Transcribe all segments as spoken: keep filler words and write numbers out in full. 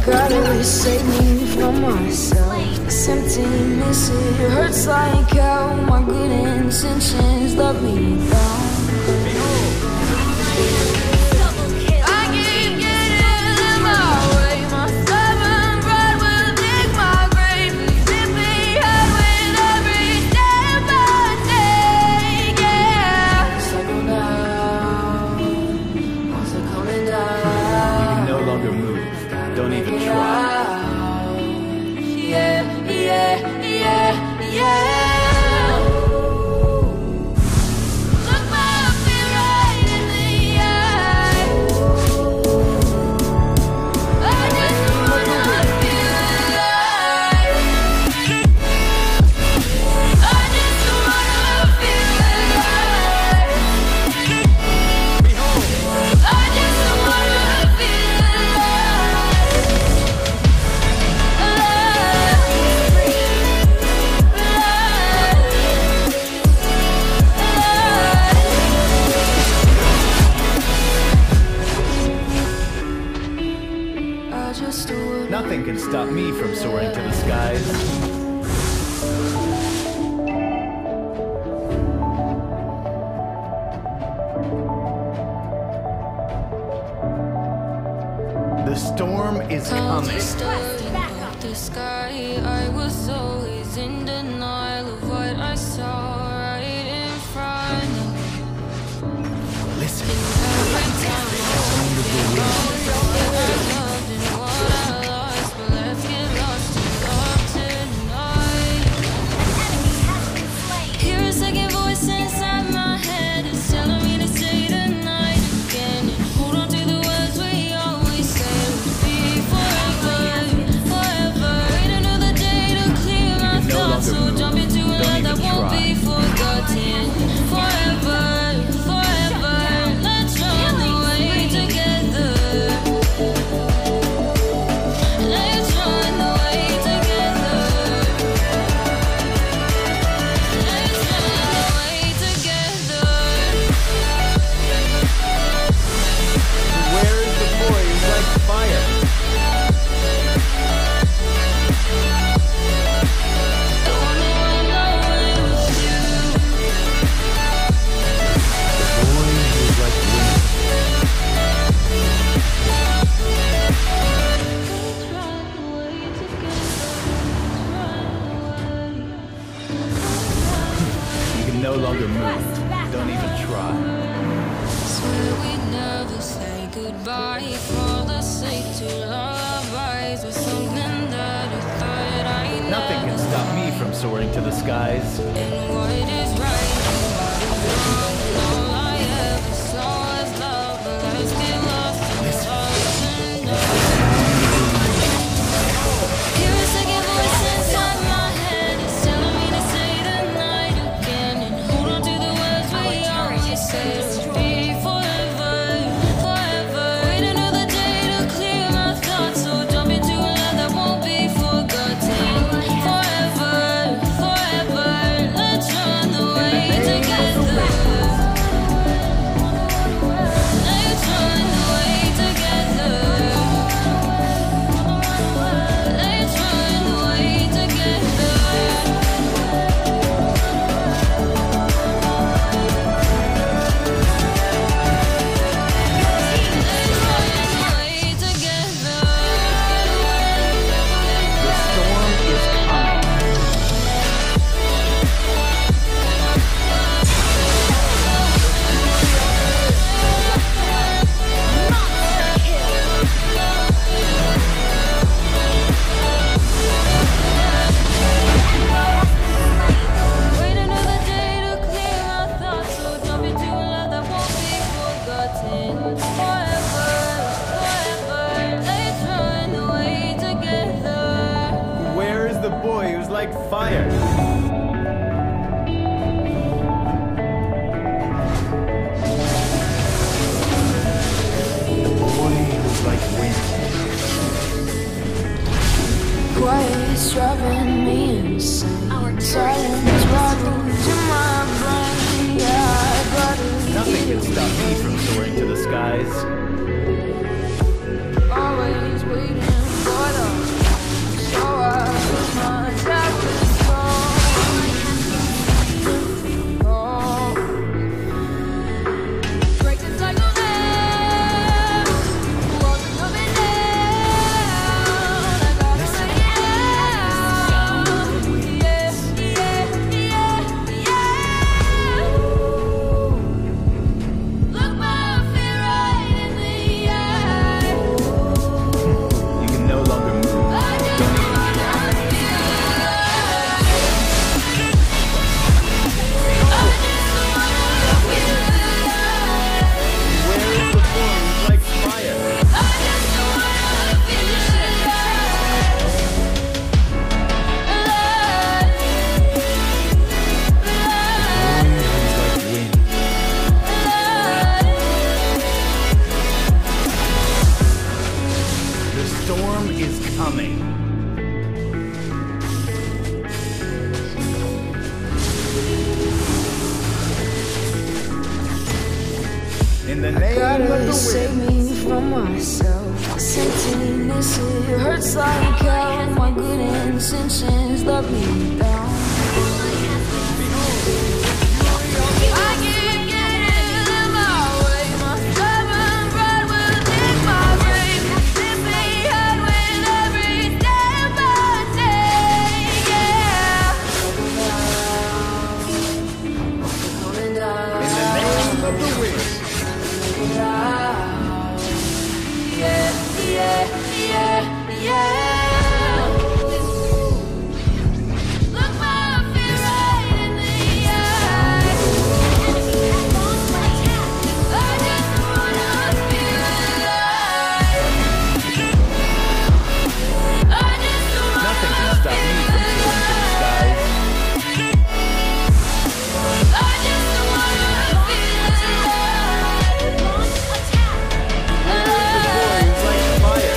Gotta save me from myself. This emptiness, it hurts like hell. My good intentions let me down. Don't even try. Yeah, yeah, yeah, yeah. Look me right in the eye. I just wanna feel alive. I just wanna feel alive. I just wanna feel alive. Nothing can stop me from soaring to the skies. The storm is coming. The sky, I was always in denial of what I saw right in front of me. Listen. Every time I think I loved and what I lost, but let's get lost in love tonight. Hear a second voice inside my head, it's telling me to stay tonight again and hold on to the words we always said would be forever, forever. Wait another day to clear my thoughts, so jump into a love that won't be forgotten. Forever, forever, let's run away together. Let's run away together. Let's run away together. Where is the boy who's like fire? The one who I know is you. The boy who's like wind. Let's run away together. You can no longer move. Don't even try. Swear we'd never say goodbye for the sake to lullabies with something that I thought I never. Nothing can stop me from soaring to the skies. And what is right and what is wrong, and all I ever saw was love, but let's get lost in love tonight. Hear a second voice inside my head, it's telling me to stay tonight again and hold on to the words we always said would be forever, forever. Wait another day to clear my thoughts, so jump into a love that won't be forgotten. Forever, forever, let's run away together. Let's run away together. Let's run away together. The storm is coming. Wait another day to clear my thoughts, so jump into a love that won't be forgotten. Forever, forever, let's run away together. Where is the boy who's like fire? The boy who's like wind. Quiet's driving me insane. Silence rattles in my brain. Yeah, I gotta Nothing get can stop me from soaring to the skies. always waiting for coming. In the name of Gotta the save wind. me from myself. This emptiness, it hurts like hell. My good intentions let me down. I keep getting in my way. My stubborn pride will dig my grave. Hit me hard with every step I take. Yeah. Going down. In the name of the wind. Yeah, yeah, yeah, yeah. Look my fear right in the eye. I just wanna feel alive. I just wanna Nothing can stop me from soaring to the skies. I just wanna feel alive. It's like fire.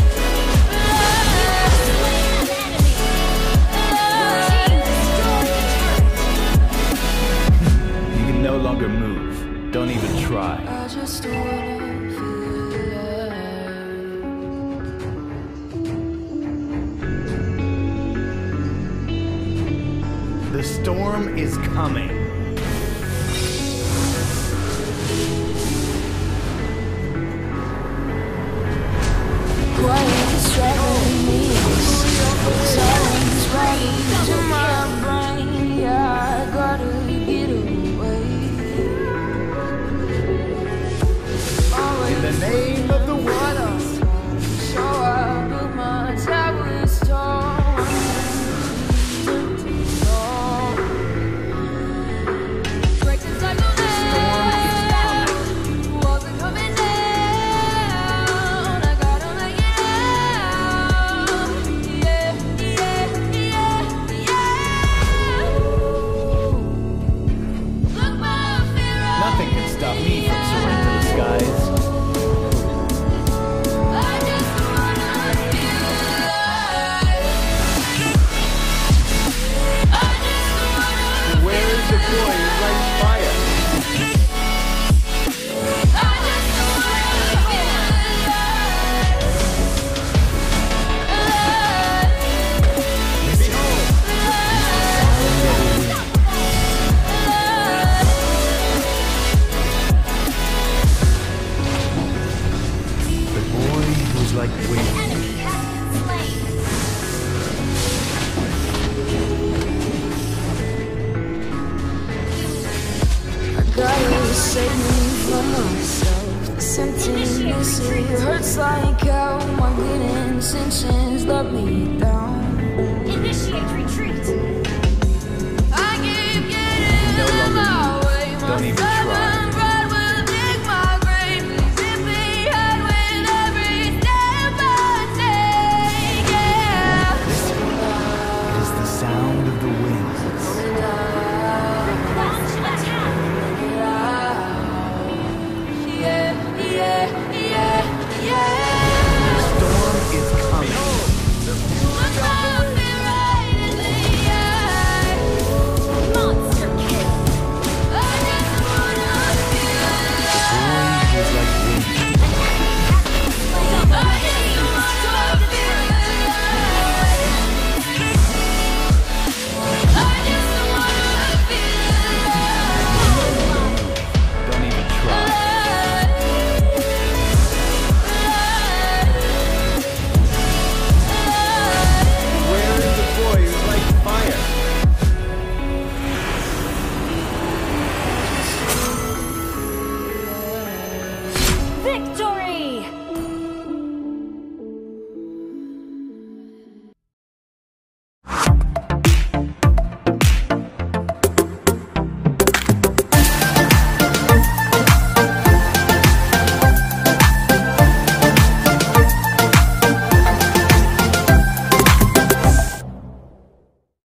You can no longer move. Don't even try. I just wanna feel alive. The storm is coming. Quiet is driving me insane. Silence running to my brain. Yeah, I gotta get away. In the name of the wind. So I built my towers tall. Break the cycle now. Walls are coming down. I gotta make it out. Yeah, yeah, yeah, yeah. Look my fear right. Nothing can stop me from soaring to the skies. I just wanna feel alive. I just wanna. Where is the boy who lights fire? I just wanna feel alive. The boy who's like wind. Gotta save me from myself. This emptiness, it hurts like hell. My good intentions let me down. Initiate retreat. I keep getting No in my longer way. move. My Don't even try. stubborn pride will dig my grave. Hit me hard with every step I take. Yeah. It is the sound of the winds. Launch attack. Yeah, yeah, yeah, yeah. The storm is coming. Look my fear right in the eye. Monster kill. I just wanna feel alive. The boy who's like wind. I just wanna feel alive. I just wanna feel alive. Don't even try. Where is the boy who lights fire? Victor.